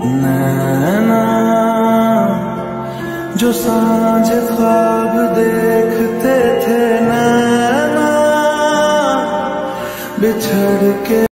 नैना जो सांझ ख्वाब देखते थे, नैना बिछड़ के